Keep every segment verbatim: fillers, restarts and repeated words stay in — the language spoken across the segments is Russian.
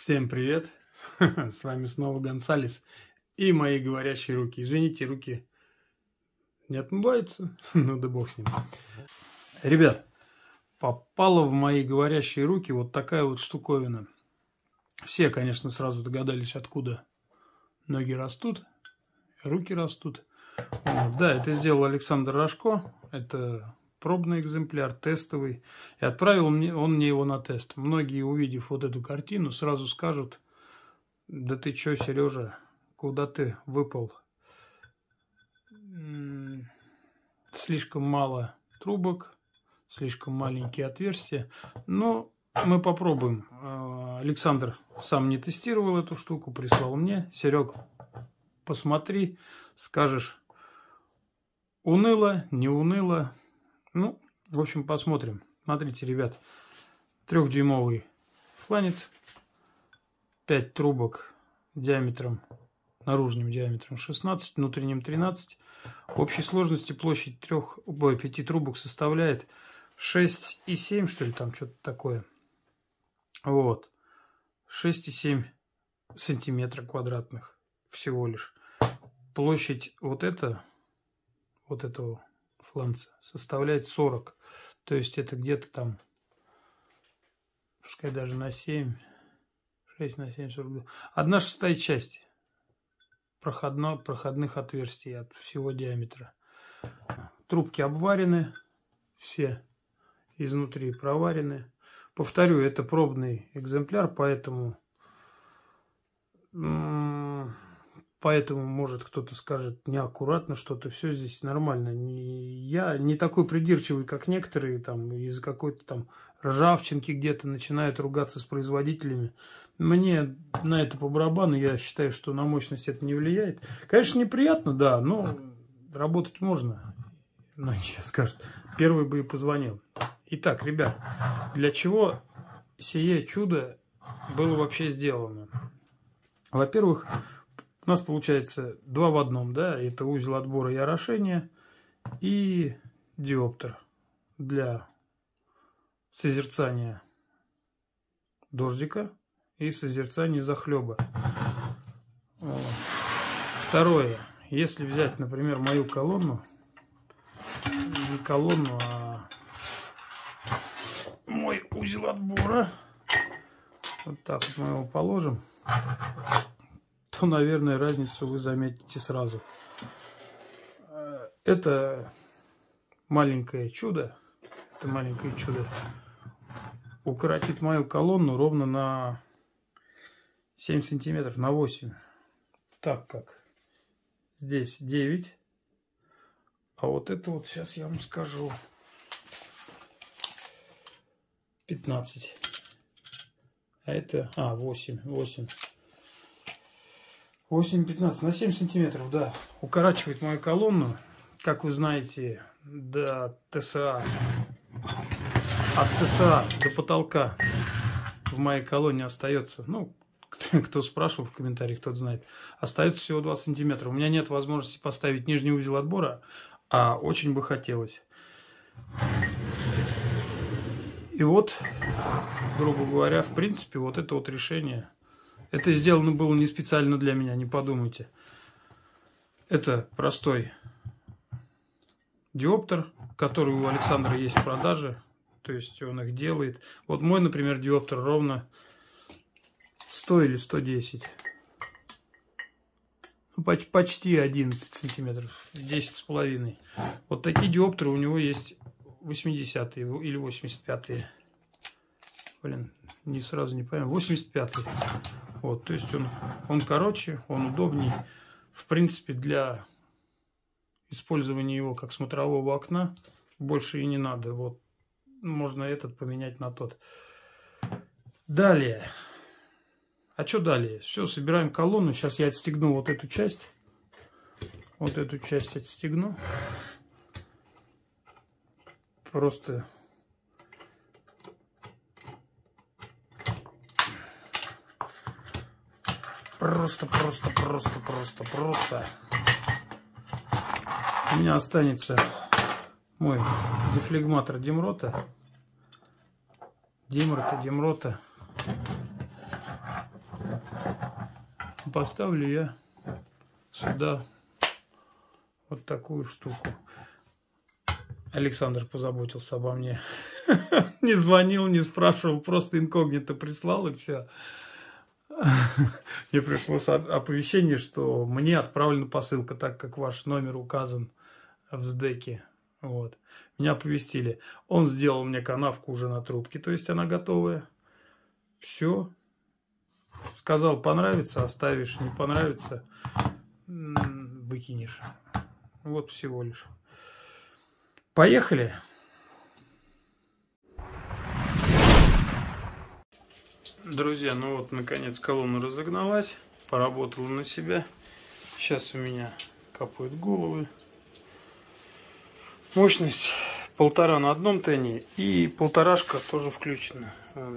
Всем привет! С вами снова Гонсалес и мои говорящие руки. Извините, руки не отмываются, ну да бог с ним. Ребят, попала в мои говорящие руки вот такая вот штуковина. Все, конечно, сразу догадались, откуда ноги растут, руки растут. Вот, да, это сделал Александр Рожко. Это пробный экземпляр, тестовый. И отправил мне, он мне его на тест. Многие, увидев вот эту картину, сразу скажут: да ты чё, Сережа, куда ты выпал? Слишком мало трубок, слишком маленькие отверстия. Но мы попробуем. Александр сам не тестировал эту штуку, прислал мне. Серег, посмотри, скажешь, уныло, не уныло. Ну, в общем, посмотрим. Смотрите, ребят, трехдюймовый фланец, пять трубок диаметром, наружным диаметром шестнадцать, внутренним тринадцать. В общей сложности площадь трех, ой, пяти трубок составляет шесть и семь, что ли, там что-то такое. Вот. шесть и семь сантиметра квадратных всего лишь. Площадь вот это, вот этого фланца составляет сорок. То есть это где-то там, пускай даже на семь, шесть на семь, сорок два. Одна шестая часть проходно, проходных отверстий от всего диаметра. Трубки обварены, все изнутри проварены. Повторю, это пробный экземпляр, поэтому... Поэтому, может, кто-то скажет неаккуратно что-то, все здесь нормально. Не, я не такой придирчивый, как некоторые, там, из-за какой-то там ржавчинки где-то начинают ругаться с производителями. Мне на это по барабану, я считаю, что на мощность это не влияет. Конечно, неприятно, да, но работать можно. Ну, сейчас скажут, первый бы и позвонил. Итак, ребят, для чего сие чудо было вообще сделано? Во-первых, у нас получается два в одном, да, это узел отбора и орошения и диоптер для созерцания дождика и созерцания захлеба. Второе, если взять, например, мою колонну, не колонну, а мой узел отбора, вот так вот мы его положим, то, наверное, разницу вы заметите сразу. Это маленькое чудо, это маленькое чудо укоротит мою колонну ровно на семь сантиметров, на восемь. Так как здесь девять, а вот это вот, сейчас я вам скажу, пятнадцать. А это, а, восемь, восемь. восемь пятнадцать, на семь сантиметров, да. Укорачивает мою колонну, как вы знаете, до ТСА. От ТСА до потолка в моей колонне остается, ну, кто спрашивал в комментариях, тот знает, остается всего два сантиметра. У меня нет возможности поставить нижний узел отбора, а очень бы хотелось. И вот, грубо говоря, в принципе, вот это вот решение... Это сделано было не специально для меня, не подумайте. Это простой диоптер, который у Александра есть в продаже. То есть он их делает. Вот мой, например, диоптер ровно сто или сто десять. Ну, почти одиннадцать сантиметров, десять с половиной. Вот такие диоптеры у него есть восьмидесятые или восемьдесят пятые. Блин, не сразу не пойму. восемьдесят пятый. Вот, то есть он, он короче, он удобней. В принципе, для использования его как смотрового окна больше и не надо. Вот, можно этот поменять на тот. Далее. А что далее? Все, собираем колонну. Сейчас я отстегну вот эту часть. Вот эту часть отстегну. Просто... Просто, просто, просто, просто, просто. У меня останется мой дефлегматор Демрота. Демрота, Демрота. Поставлю я сюда вот такую штуку. Александр позаботился обо мне. Не звонил, не спрашивал, просто инкогнито прислал, и все. Мне пришло оповещение, что мне отправлена посылка, так как ваш номер указан в сдэке. Вот. Меня оповестили. Он сделал мне канавку уже на трубке, то есть она готовая. Все. Сказал, понравится, оставишь, не понравится, выкинешь. Вот всего лишь. Поехали. Друзья, ну вот, наконец, колонна разогналась, поработала на себя. Сейчас у меня капают головы. Мощность полтора на одном тене и полторашка тоже включена.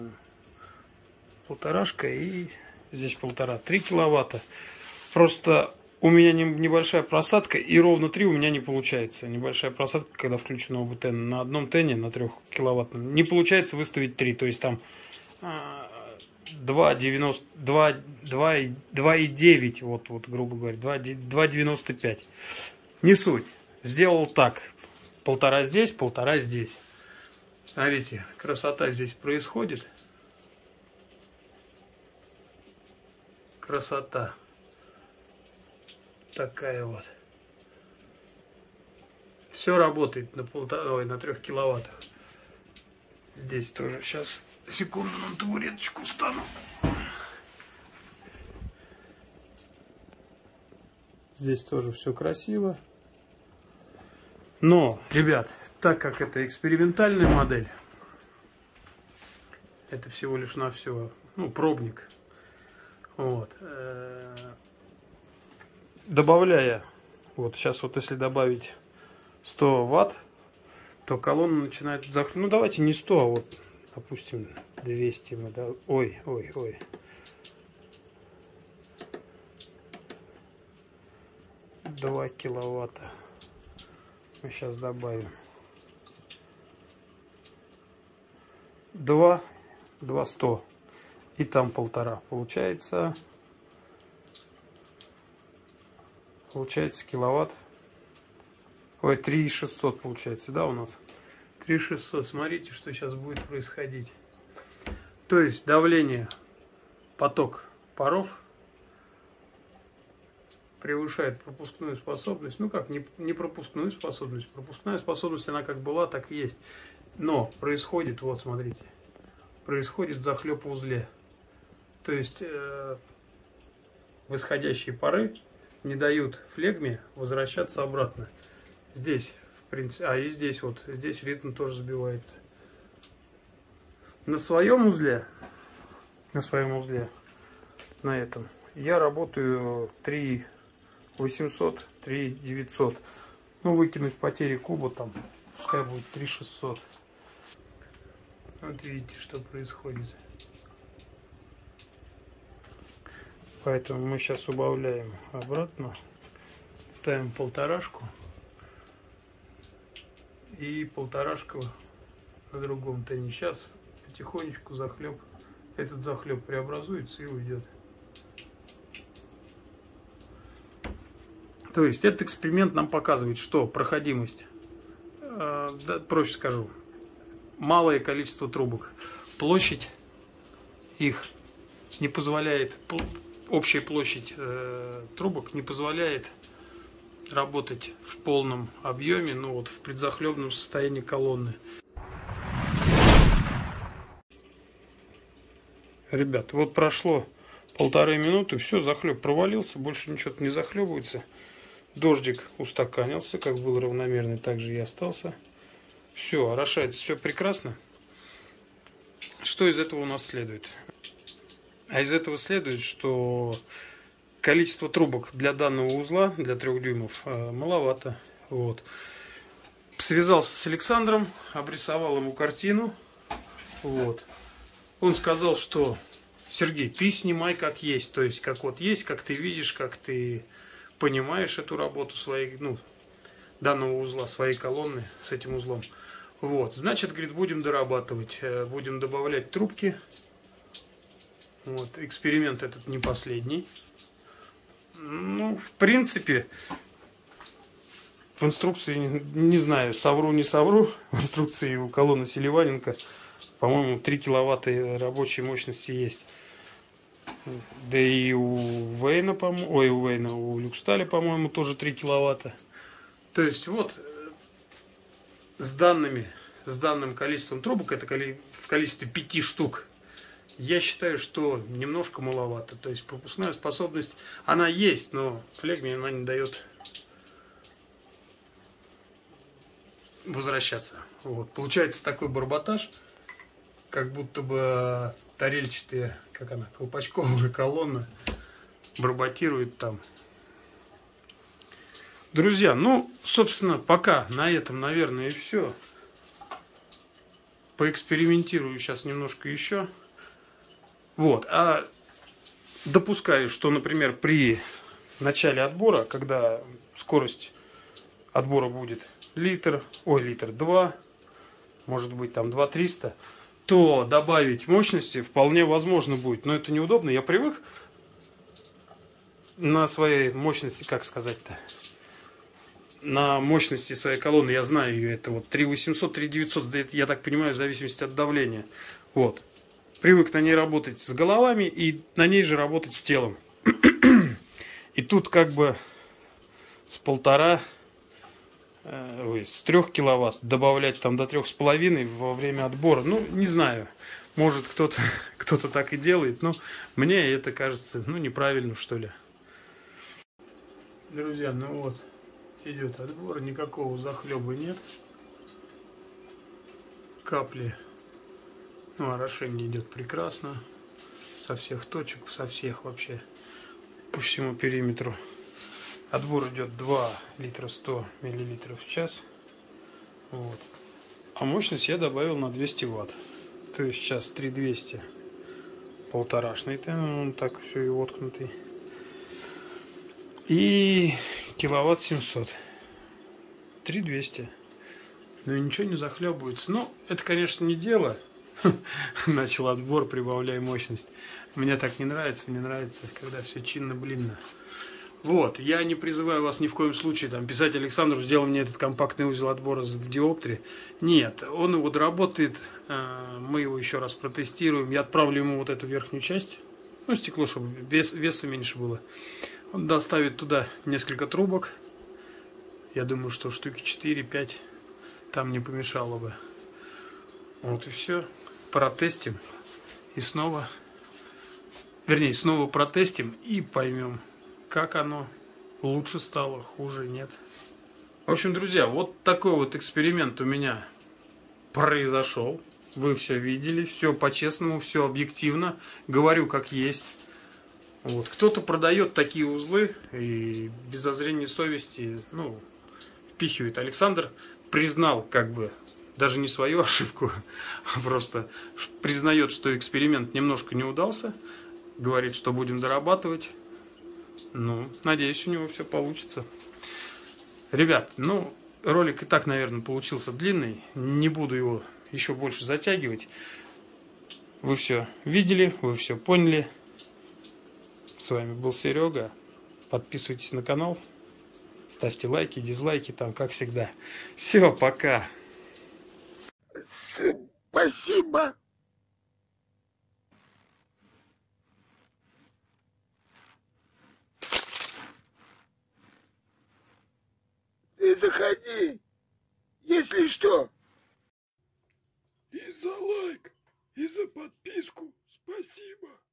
Полторашка и здесь полтора. три киловатта. Просто у меня небольшая просадка, и ровно три у меня не получается. Небольшая просадка, когда включена оба тена. На одном тене, на трех киловаттном, не получается выставить три. То есть там два девяносто, два, два, два и девять, вот, вот, грубо говоря, два девяносто пять. Не суть. Сделал так. Полтора здесь, полтора здесь. Смотрите, красота здесь происходит. Красота. Такая вот. Все работает на полтора, ой, на трех киловаттах. Здесь тоже. Сейчас, секунду, на табуреточку встану. Здесь тоже все красиво. Но, ребят, так как это экспериментальная модель, это всего лишь навсего, ну, пробник. Вот. Добавляя, вот сейчас вот если добавить сто ватт, то колонна начинает захлебывать. Ну давайте не сто, а вот, допустим, двести. Мы, да? Ой, ой, ой. два киловатта. Мы сейчас добавим. два, два сто. И там полтора. Получается, получается киловатт. Ой, три шестьсот получается, да, у нас? три шестьсот. Смотрите, что сейчас будет происходить. То есть давление, поток паров превышает пропускную способность. Ну как, не, не пропускную способность. Пропускная способность, она как была, так и есть. Но происходит, вот смотрите, происходит захлеб в узле. То есть э, восходящие пары не дают флегме возвращаться обратно. Здесь, в принципе, а и здесь вот, здесь ритм тоже сбивается. На своем узле, на своем узле, на этом, я работаю три восемьсот, три девятьсот. Ну, выкинуть потери куба там, пускай будет три шестьсот. Вот видите, что происходит. Поэтому мы сейчас убавляем обратно, ставим полторашку и полторашку на другом тене. Сейчас потихонечку захлеб, этот захлеб преобразуется и уйдет. То есть этот эксперимент нам показывает, что проходимость, э, да, проще скажу, малое количество трубок, площадь их не позволяет, общая площадь э, трубок не позволяет работать в полном объеме, ну вот в предзахлебном состоянии колонны. Ребят, вот прошло полторы минуты, все, захлеб провалился, больше ничего не захлебывается. Дождик устаканился, как был равномерный, так же и остался. Все, орошается все прекрасно. Что из этого у нас следует? А из этого следует, что количество трубок для данного узла, для трех дюймов, маловато. Вот. Связался с Александром, обрисовал ему картину. Вот. Он сказал, что Сергей, ты снимай как есть. То есть, как вот есть, как ты видишь, как ты понимаешь эту работу своей, ну, данного узла, своей колонны с этим узлом. Вот. Значит, говорит, будем дорабатывать. Будем добавлять трубки. Вот, эксперимент этот не последний. Ну, в принципе, в инструкции, не, не знаю, совру, не совру, в инструкции у колонны Селиваненко, по-моему, три киловатта рабочей мощности есть. Да и у Вейна, по-моему, ой, у Вейна, у Люксталя, по-моему, тоже три киловатта. То есть вот с данными, с данным количеством трубок, это в количестве пяти штук, я считаю, что немножко маловато. То есть пропускная способность, она есть, но флегме она не дает возвращаться. Вот. Получается такой барботаж, как будто бы тарельчатые, как она, колпачковая колонна барботирует там. Друзья, ну, собственно, пока на этом, наверное, и все. Поэкспериментирую сейчас немножко еще. Вот, а допускаю, что, например, при начале отбора, когда скорость отбора будет литр, ой, литр два, может быть там два триста, то добавить мощности вполне возможно будет. Но это неудобно. Я привык на своей мощности, как сказать-то, на мощности своей колонны, я знаю ее, это вот три восемьсот, три девятьсот, я так понимаю, в зависимости от давления. Вот. Привык на ней работать с головами и на ней же работать с телом. И тут как бы с полтора, э, ой, с трех киловатт добавлять там до трех с половиной во время отбора. Ну, не знаю, может кто-то кто-то так и делает, но мне это кажется, ну, неправильно, что ли. Друзья, ну вот, идет отбор, никакого захлеба нет. Капли. Ну, орошение идет прекрасно. Со всех точек, со всех вообще. По всему периметру. Отбор идет два литра сто миллилитров в час. Вот. А мощность я добавил на двести ватт. То есть сейчас три двести. Полторашный. Он так все и воткнутый. И киловатт семьсот. три двести. Ну и ничего не захлебывается. Ну, это, конечно, не дело. Начал отбор, прибавляй мощность. Мне так не нравится, не нравится, когда все чинно-блинно. Вот, я не призываю вас ни в коем случае там писать: Александру, сделай мне этот компактный узел отбора в диоптре. Нет, он его доработает, мы его еще раз протестируем. Я отправлю ему вот эту верхнюю часть, ну, стекло, чтобы вес, веса меньше было. Он доставит туда несколько трубок. Я думаю, что штуки четыре-пять там не помешало бы. Вот и все. Протестим. И снова, вернее, снова протестим и поймем, как оно лучше стало, хуже нет. В общем, друзья, вот такой вот эксперимент у меня произошел. Вы все видели, все по-честному, все объективно. Говорю как есть. Вот. Кто-то продает такие узлы и без зазрения совести, ну, впихивает. Александр признал, как бы, даже не свою ошибку, а просто признает, что эксперимент немножко не удался. Говорит, что будем дорабатывать. Ну, надеюсь, у него все получится. Ребят, ну, ролик и так, наверное, получился длинный. Не буду его еще больше затягивать. Вы все видели, вы все поняли. С вами был Серега. Подписывайтесь на канал. Ставьте лайки, дизлайки, там, как всегда. Все, пока. Спасибо. Ты заходи, если что. И за лайк, и за подписку спасибо.